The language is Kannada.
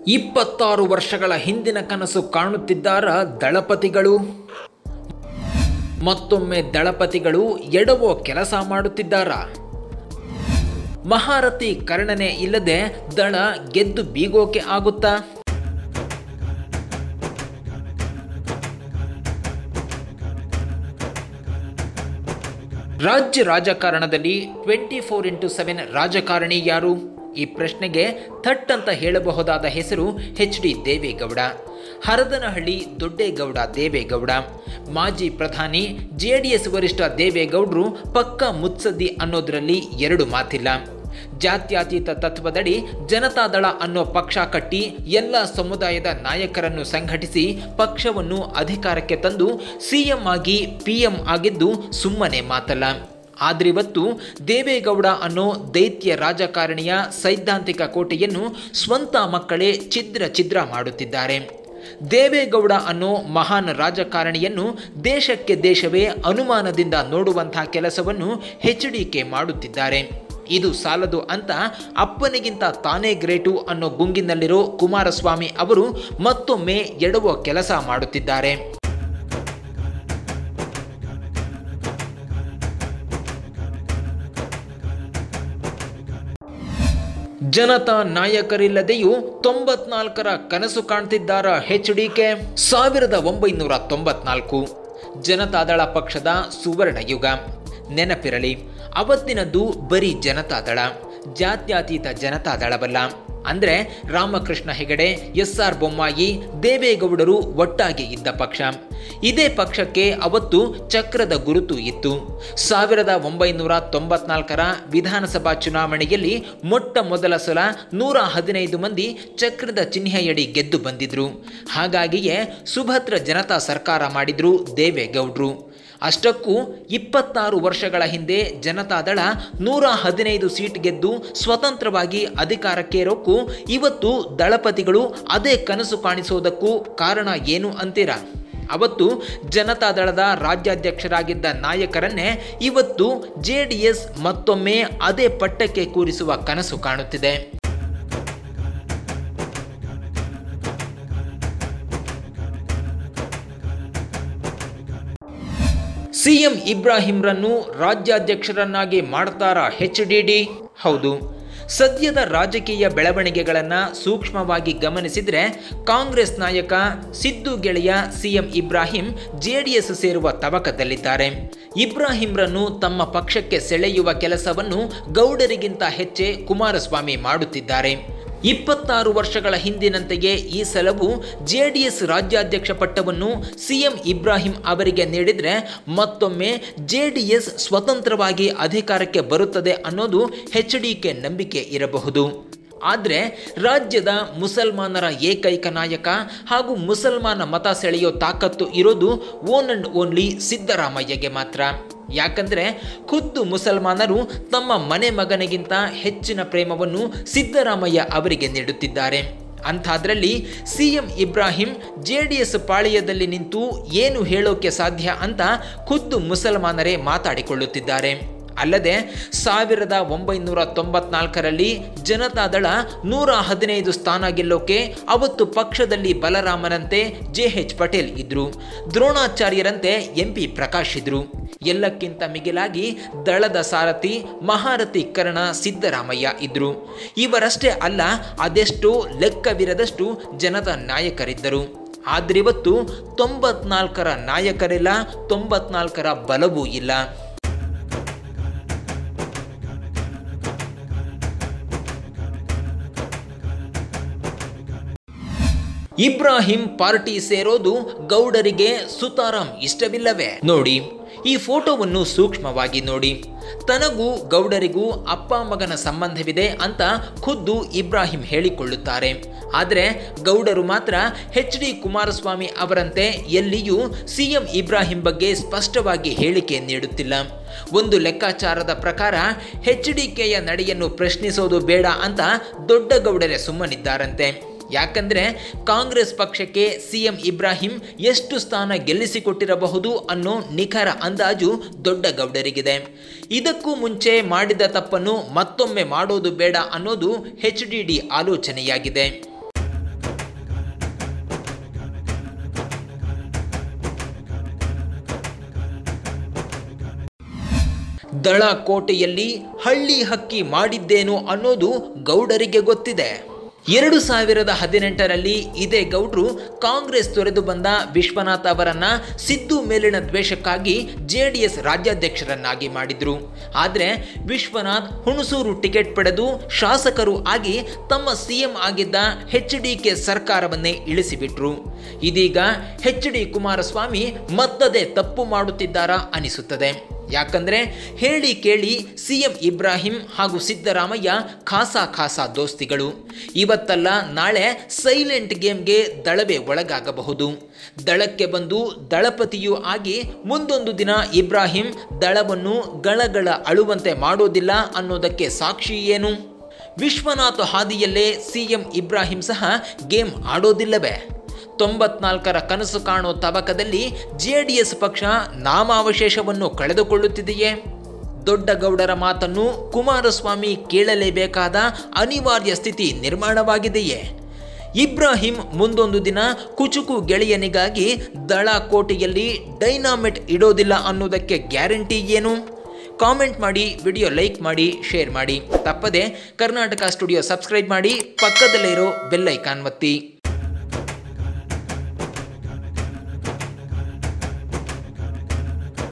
26 ವರ್ಷಗಳ ಹಿಂದಿನ ಕನಸು ಕಾಣುತ್ತಿದ್ದಾರ ದಳಪತಿಗಳು. ಮತ್ತೊಮ್ಮೆ ದಳಪತಿಗಳು ಎಡವೋ ಕೆಲಸ ಮಾಡುತ್ತಿದ್ದಾರ. ಮಹಾರಥಿ ಕರ್ಣನೆ ಇಲ್ಲದೆ ದಳ ಗೆದ್ದು ಬೀಗೋಕೆ ಆಗುತ್ತಾ? ರಾಜ್ಯ ರಾಜಕಾರಣದಲ್ಲಿ 24x7 ರಾಜಕಾರಣಿ ಯಾರು? ಈ ಪ್ರಶ್ನೆಗೆ ಥಟ್ ಅಂತ ಹೇಳಬಹುದಾದ ಹೆಸರು ಎಚ್.ಡಿ. ದೇವೇಗೌಡ. ಹರದನಹಳ್ಳಿ ದೊಡ್ಡೇಗೌಡ ದೇವೇಗೌಡ. ಮಾಜಿ ಪ್ರಧಾನಿ ಜೆಡಿಎಸ್ ವರಿಷ್ಠ ದೇವೇಗೌಡರು ಪಕ್ಕಾ ಮುತ್ಸದ್ದಿ ಅನ್ನೋದರಲ್ಲಿ ಎರಡು ಮಾತಿಲ್ಲ. ಜಾತ್ಯತೀತ ತತ್ವದಡಿ ಜನತಾದಳ ಅನ್ನೋ ಪಕ್ಷ ಕಟ್ಟಿ ಎಲ್ಲ ಸಮುದಾಯದ ನಾಯಕರನ್ನು ಸಂಘಟಿಸಿ ಪಕ್ಷವನ್ನು ಅಧಿಕಾರಕ್ಕೆ ತಂದು ಸಿಎಂ ಆಗಿ ಪಿಎಂ ಆಗಿದ್ದು ಸುಮ್ಮನೆ ಮಾತಲ್ಲ. ಆದ್ರಿವತ್ತು ದೇವೇಗೌಡ ಅನ್ನೋ ದೈತ್ಯ ರಾಜಕಾರಣಿಯ ಸೈದ್ಧಾಂತಿಕ ಕೋಟೆಯನ್ನು ಸ್ವಂತ ಮಕ್ಕಳೇ ಛಿದ್ರ ಮಾಡುತ್ತಿದ್ದಾರೆ. ದೇವೇಗೌಡ ಅನ್ನೋ ಮಹಾನ್ ರಾಜಕಾರಣಿಯನ್ನು ದೇಶಕ್ಕೆ ದೇಶವೇ ಅನುಮಾನದಿಂದ ನೋಡುವಂತಹ ಕೆಲಸವನ್ನು ಎಚ್.ಡಿ.ಕೆ ಮಾಡುತ್ತಿದ್ದಾರೆ. ಇದು ಸಾಲದು ಅಂತ ಅಪ್ಪನಿಗಿಂತ ತಾನೇ ಗ್ರೇಟು ಅನ್ನೋ ಗುಂಗಿನಲ್ಲಿರೋ ಕುಮಾರಸ್ವಾಮಿ ಅವರು ಮತ್ತೊಮ್ಮೆ ಎಡವೋ ಕೆಲಸ ಮಾಡುತ್ತಿದ್ದಾರೆ. ಜನತಾ ನಾಯಕರಿಲ್ಲದೆಯೂ 94ರ ಕನಸು ಕಾಣ್ತಿದ್ದಾರ ಎಚ್.ಡಿ.ಕೆ. 1994 ಜನತಾದಳ ಪಕ್ಷದ ಸುವರ್ಣ ಯುಗ. ನೆನಪಿರಲಿ, ಅವತ್ತಿನದ್ದು ಬರೀ ಜನತಾದಳ, ಜಾತ್ಯತೀತ ಜನತಾದಳವಲ್ಲ. ಅಂದರೆ ರಾಮಕೃಷ್ಣ ಹೆಗಡೆ, ಎಸ್.ಆರ್. ಬೊಮ್ಮಾಯಿ, ದೇವೇಗೌಡರು ಒಟ್ಟಾಗಿ ಇದ್ದ ಪಕ್ಷ. ಇದೇ ಪಕ್ಷಕ್ಕೆ ಅವತ್ತು ಚಕ್ರದ ಗುರುತು ಇತ್ತು. 1994ರ ವಿಧಾನಸಭಾ ಚುನಾವಣೆಯಲ್ಲಿ ಮೊಟ್ಟ ಮೊದಲ ಸಲ 115 ಮಂದಿ ಚಕ್ರದ ಚಿಹ್ನೆಯಡಿ ಗೆದ್ದು ಬಂದಿದ್ರು. ಹಾಗಾಗಿಯೇ ಸುಭದ್ರ ಜನತಾ ಸರ್ಕಾರ ಮಾಡಿದ್ರು ದೇವೇಗೌಡರು. ಅಷ್ಟಕ್ಕೂ 26 ವರ್ಷಗಳ ಹಿಂದೆ ಜನತಾದಳ 115 ಸೀಟ್ ಗೆದ್ದು ಸ್ವತಂತ್ರವಾಗಿ ಅಧಿಕಾರಕ್ಕೇರೋಕ್ಕೂ ಇವತ್ತು ದಳಪತಿಗಳು ಅದೇ ಕನಸು ಕಾಣಿಸೋದಕ್ಕೂ ಕಾರಣ ಏನು ಅಂತೀರಾ? ಅವತ್ತು ಜನತಾದಳದ ರಾಜ್ಯಾಧ್ಯಕ್ಷರಾಗಿದ್ದ ನಾಯಕರನ್ನೇ ಇವತ್ತು ಜೆಡಿಎಸ್ ಮತ್ತೊಮ್ಮೆ ಅದೇ ಪಟ್ಟಕ್ಕೆ ಕೂರಿಸುವ ಕನಸು ಕಾಣುತ್ತಿದೆ. ಸಿಎಂ ಇಬ್ರಾಹಿಂರನ್ನು ರಾಜ್ಯಾಧ್ಯಕ್ಷರನ್ನಾಗಿ ಮಾಡ್ತಾರಾ ಎಚ್.ಡಿ.ಡಿ? ಹೌದು. ಸದ್ಯದ ರಾಜಕೀಯ ಬೆಳವಣಿಗೆಗಳನ್ನು ಸೂಕ್ಷ್ಮವಾಗಿ ಗಮನಿಸಿದರೆ ಕಾಂಗ್ರೆಸ್ ನಾಯಕ ಸಿದ್ದು ಗೆಳೆಯ ಸಿಎಂ ಇಬ್ರಾಹಿಂ ಜೆಡಿಎಸ್ ಸೇರುವ ತವಕದಲ್ಲಿದ್ದಾರೆ. ಇಬ್ರಾಹಿಂರನ್ನು ತಮ್ಮ ಪಕ್ಷಕ್ಕೆ ಸೆಳೆಯುವ ಕೆಲಸವನ್ನು ಗೌಡರಿಗಿಂತ ಹೆಚ್ಚೆ ಕುಮಾರಸ್ವಾಮಿ ಮಾಡುತ್ತಿದ್ದಾರೆ. 26 ವರ್ಷಗಳ ಹಿಂದಿನಂತೆಯೇ ಈ ಸಲವೂ ಜೆಡಿಎಸ್ ರಾಜ್ಯಾಧ್ಯಕ್ಷ ಪಟ್ಟವನ್ನು ಸಿಎಂ ಇಬ್ರಾಹಿಂ ಅವರಿಗೆ ನೀಡಿದರೆ ಮತ್ತೊಮ್ಮೆ ಜೆಡಿಎಸ್ ಸ್ವತಂತ್ರವಾಗಿ ಅಧಿಕಾರಕ್ಕೆ ಬರುತ್ತದೆ ಅನ್ನೋದು ಎಚ್.ಡಿ.ಕೆ ನಂಬಿಕೆ ಇರಬಹುದು. ಆದರೆ ರಾಜ್ಯದ ಮುಸಲ್ಮಾನರ ಏಕೈಕ ನಾಯಕ ಹಾಗೂ ಮುಸಲ್ಮಾನ ಮತ ಸೆಳೆಯೋ ತಾಕತ್ತು ಇರೋದು ಓನ್ ಅಂಡ್ ಓನ್ಲಿ ಸಿದ್ದರಾಮಯ್ಯಗೆ ಮಾತ್ರ. ಯಾಕಂದರೆ ಖುದ್ದು ಮುಸಲ್ಮಾನರು ತಮ್ಮ ಮನೆ ಮಗನಿಗಿಂತ ಹೆಚ್ಚಿನ ಪ್ರೇಮವನ್ನು ಸಿದ್ದರಾಮಯ್ಯ ಅವರಿಗೆ ನೀಡುತ್ತಿದ್ದಾರೆ. ಅಂಥದ್ರಲ್ಲಿ ಸಿಎಂ ಇಬ್ರಾಹಿಂ ಜೆಡಿಎಸ್ ಪಾಳೆಯದಲ್ಲಿ ನಿಂತು ಏನು ಹೇಳೋಕೆ ಸಾಧ್ಯ ಅಂತ ಖುದ್ದು ಮುಸಲ್ಮಾನರೇ ಮಾತಾಡಿಕೊಳ್ಳುತ್ತಿದ್ದಾರೆ. ಅಲ್ಲದೆ 1994ರಲ್ಲಿ ಜನತಾದಳ 115 ಸ್ಥಾನ ಗೆಲ್ಲೋಕೆ ಅವತ್ತು ಪಕ್ಷದಲ್ಲಿ ಬಲರಾಮನಂತೆ ಜೆ.ಎಚ್. ಪಟೇಲ್ ಇದ್ರು, ದ್ರೋಣಾಚಾರ್ಯರಂತೆ ಎಂ.ಪಿ. ಪ್ರಕಾಶ್ ಇದ್ರು. ಎಲ್ಲಕ್ಕಿಂತ ಮಿಗಿಲಾಗಿ ದಳದ ಸಾರಥಿ ಮಹಾರಥಿ ಕರ್ಣ ಸಿದ್ದರಾಮಯ್ಯ ಇದ್ರು. ಇವರಷ್ಟೇ ಅಲ್ಲ, ಅದೆಷ್ಟೋ ಲೆಕ್ಕವಿರದಷ್ಟು ಜನತಾ ನಾಯಕರಿದ್ದರು. ಆದ್ರಿವತ್ತು 94ರ ನಾಯಕರಿಲ್ಲ, 94ರ ಬಲವೂ ಇಲ್ಲ. ಇಬ್ರಾಹಿಂ ಪಾರ್ಟಿ ಸೇರೋದು ಗೌಡರಿಗೆ ಸುತಾರಾಂ ಇಷ್ಟವಿಲ್ಲವೇ? ನೋಡಿ, ಈ ಫೋಟೋವನ್ನು ಸೂಕ್ಷ್ಮವಾಗಿ ನೋಡಿ. ತನಗೂ ಗೌಡರಿಗೂ ಅಪ್ಪ ಮಗನ ಸಂಬಂಧವಿದೆ ಅಂತ ಖುದ್ದು ಇಬ್ರಾಹಿಂ ಹೇಳಿಕೊಳ್ಳುತ್ತಾರೆ. ಆದರೆ ಗೌಡರು ಮಾತ್ರ ಎಚ್.ಡಿ. ಕುಮಾರಸ್ವಾಮಿ ಅವರಂತೆ ಎಲ್ಲಿಯೂ ಸಿಎಂ ಇಬ್ರಾಹಿಂ ಬಗ್ಗೆ ಸ್ಪಷ್ಟವಾಗಿ ಹೇಳಿಕೆ ನೀಡುತ್ತಿಲ್ಲ. ಒಂದು ಲೆಕ್ಕಾಚಾರದ ಪ್ರಕಾರ ಎಚ್.ಡಿ.ಕೆಯ ನಡೆಯನ್ನು ಪ್ರಶ್ನಿಸೋದು ಬೇಡ ಅಂತ ದೊಡ್ಡಗೌಡರೇ ಸುಮ್ಮನಿದ್ದಾರಂತೆ. ಯಾಕಂದರೆ ಕಾಂಗ್ರೆಸ್ ಪಕ್ಷಕ್ಕೆ ಸಿಎಂ ಇಬ್ರಾಹಿಂ ಎಷ್ಟು ಸ್ಥಾನ ಗೆಲ್ಲಿಸಿಕೊಟ್ಟಿರಬಹುದು ಅನ್ನೋ ನಿಖರ ಅಂದಾಜು ದೊಡ್ಡಗೌಡರಿಗಿದೆ. ಇದಕ್ಕೂ ಮುಂಚೆ ಮಾಡಿದ ತಪ್ಪನ್ನು ಮತ್ತೊಮ್ಮೆ ಮಾಡೋದು ಬೇಡ ಅನ್ನೋದು ಎಚ್.ಡಿ.ಡಿ ಆಲೋಚನೆಯಾಗಿದೆ. ದಳ ಕೋಟೆಯಲ್ಲಿ ಹಳ್ಳಿ ಹಕ್ಕಿ ಮಾಡಿದ್ದೇನು ಅನ್ನೋದು ಗೌಡರಿಗೆ ಗೊತ್ತಿದೆ. 2018ರಲ್ಲಿ ಇದೇ ಗೌಡ್ರು ಕಾಂಗ್ರೆಸ್ ತೊರೆದು ಬಂದ ವಿಶ್ವನಾಥ್ ಅವರನ್ನ ಸಿದ್ದು ಮೇಲಿನ ದ್ವೇಷಕ್ಕಾಗಿ JDS ರಾಜ್ಯಾಧ್ಯಕ್ಷರನ್ನಾಗಿ ಮಾಡಿದ್ರು. ಆದರೆ ವಿಶ್ವನಾಥ್ ಹುಣಸೂರು ಟಿಕೆಟ್ ಪಡೆದು ಶಾಸಕರು ಆಗಿ ತಮ್ಮ CM ಆಗಿದ್ದ HDK ಸರ್ಕಾರವನ್ನೇ ಇಳಿಸಿಬಿಟ್ರು. ಇದೀಗ HD ಕುಮಾರಸ್ವಾಮಿ ಮತ್ತದೇ ತಪ್ಪು ಮಾಡುತ್ತಿದ್ದಾರಾ ಅನಿಸುತ್ತದೆ. ಯಾಕಂದ್ರೆ ಹೇಳಿ ಕೇಳಿ CM ಇಬ್ರಾಹಿಂ ಹಾಗೂ ಸಿದ್ದರಾಮಯ್ಯ ಖಾಸಾ ದೋಸ್ತಿಗಳು. ಇವತ್ತಲ್ಲ ನಾಳೆ ಸೈಲೆಂಟ್ ಗೇಮ್ಗೆ ದಳವೇ ಒಳಗಾಗಬಹುದು. ದಳಕ್ಕೆ ಬಂದು ದಳಪತಿಯೂ ಆಗಿ ಮುಂದೊಂದು ದಿನ ಇಬ್ರಾಹಿಂ ದಳವನ್ನು ಗಳಗಳ ಅಳುವಂತೆ ಮಾಡೋದಿಲ್ಲ ಅನ್ನೋದಕ್ಕೆ ಸಾಕ್ಷಿ ಏನು? ವಿಶ್ವನಾಥ್ ಹಾದಿಯಲ್ಲೇ CM ಇಬ್ರಾಹಿಂ ಸಹ ಗೇಮ್ ಆಡೋದಿಲ್ಲವೇ? 94ರ ಕನಸು ಕಾಣೋ ತಬಕದಲ್ಲಿ JDS ಪಕ್ಷ ನಾಮಾವಶೇಷವನ್ನು ಕಳೆದುಕೊಳ್ಳುತ್ತಿದೆಯೇ? ದೊಡ್ಡ ಗೌಡರ ಮಾತನ್ನು ಕುಮಾರಸ್ವಾಮಿ ಕೇಳಲೇಬೇಕಾದ ಅನಿವಾರ್ಯ ಸ್ಥಿತಿ ನಿರ್ಮಾಣವಾಗಿದೆಯೇ? ಇಬ್ರಾಹಿಂ ಮುಂದೊಂದು ದಿನ ಕುಚುಕು ಗೆಳೆಯನಿಗಾಗಿ ದಳ ಕೋಟೆಯಲ್ಲಿ ಡೈನಾಮಿಟ್ ಇಡೋದಿಲ್ಲ ಅನ್ನೋದಕ್ಕೆ ಗ್ಯಾರಂಟಿ ಏನು? ಕಾಮೆಂಟ್ ಮಾಡಿ, ವಿಡಿಯೋ ಲೈಕ್ ಮಾಡಿ, ಶೇರ್ ಮಾಡಿ. ತಪ್ಪದೆ ಕರ್ನಾಟಕ ಸ್ಟುಡಿಯೋ ಸಬ್ಸ್ಕ್ರೈಬ್ ಮಾಡಿ, ಪಕ್ಕದಲ್ಲೇ ಇರೋ ಬೆಲ್ ಐಕಾನ್ ಒತ್ತಿ.